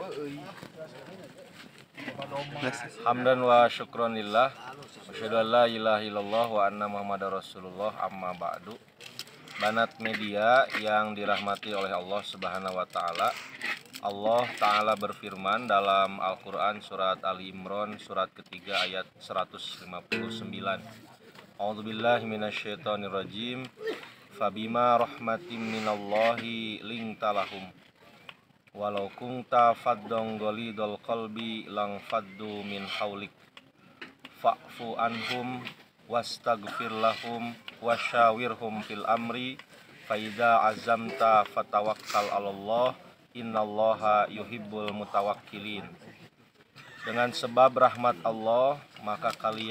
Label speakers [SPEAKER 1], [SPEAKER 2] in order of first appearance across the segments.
[SPEAKER 1] Hamdan wa syukronillah, asyhadu an la ilaha illallah wa anna muhammadar rasulullah, amma ba'du. Banat media yang dirahmati oleh Allah Subhanahu wa taala. Allah taala berfirman dalam Al-Qur'an surat Ali Imran surat ketiga ayat 159. A'udzubillahi minasyaitonirrajim. Fabima rahmatim minallahi lintalahum walau kunta faddon ghalidul qalbi lang faddu min haulik fa'fu anhum wastaghfir lahum wasyawirhum fil amri faida azamta fatawakkal 'alallah innallaha yuhibbul mutawakkilin. Dengan sebab rahmat Allah maka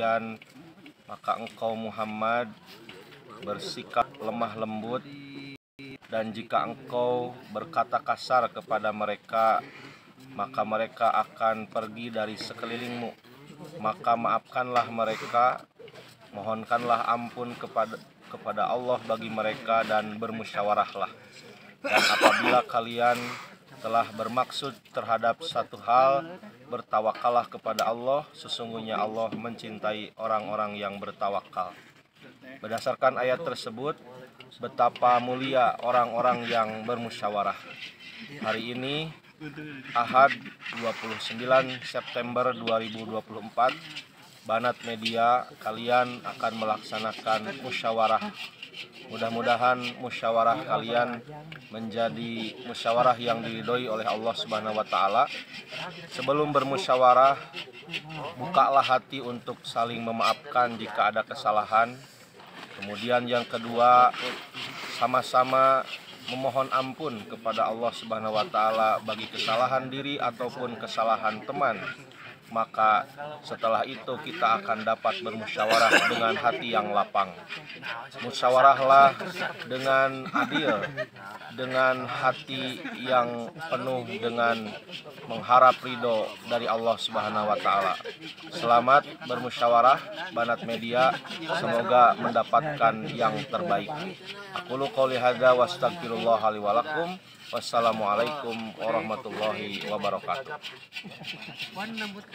[SPEAKER 1] engkau Muhammad bersikap lemah lembut, dan jika engkau berkata kasar kepada mereka maka mereka akan pergi dari sekelilingmu. Maka maafkanlah mereka, mohonkanlah ampun kepada Allah bagi mereka, dan bermusyawarahlah. Dan apabila kalian telah bermaksud terhadap satu hal, bertawakallah kepada Allah, sesungguhnya Allah mencintai orang-orang yang bertawakal. Berdasarkan ayat tersebut, betapa mulia orang-orang yang bermusyawarah. Hari ini Ahad 29 September 2024, Banat Media kalian akan melaksanakan musyawarah. Mudah-mudahan musyawarah kalian menjadi musyawarah yang diridhoi oleh Allah Subhanahu wa taala. Sebelum bermusyawarah, bukalah hati untuk saling memaafkan jika ada kesalahan. Kemudian yang kedua, sama-sama memohon ampun kepada Allah Subhanahu wa taala bagi kesalahan diri ataupun kesalahan teman. Maka setelah itu kita akan dapat bermusyawarah dengan hati yang lapang. Musyawarahlah dengan adil, dengan hati yang penuh dengan mengharap ridho dari Allah Subhanahu wa taala. Selamat bermusyawarah Banat Media, semoga mendapatkan yang terbaik. Aqulu qouli hadza wa astaghfirullah li wa lakum. Wassalamualaikum warahmatullahi wabarakatuh.